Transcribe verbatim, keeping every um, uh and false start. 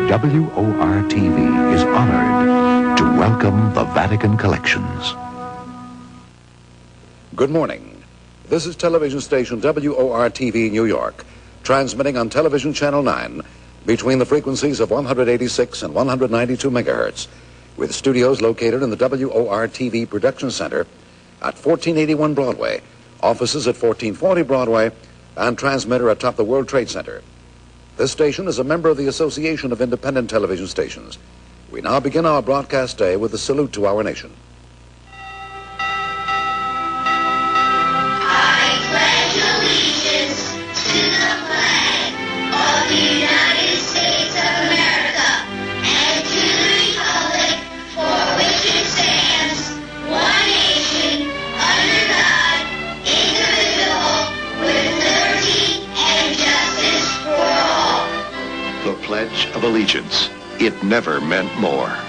W O R T V is honored to welcome the Vatican Collections. Good morning. This is television station W O R T V New York, transmitting on television channel nine between the frequencies of one hundred eighty-six and one hundred ninety-two megahertz, with studios located in the W O R T V Production Center at fourteen eighty-one Broadway, offices at fourteen forty Broadway, and transmitter atop the World Trade Center. This station is a member of the Association of Independent Television Stations. We now begin our broadcast day with a salute to our nation. I pledge allegiance to the flag of the United States of America and to the republic for which it stands, one nation, under God, indivisible, with liberty and justice for all. The Pledge of Allegiance. It never meant more.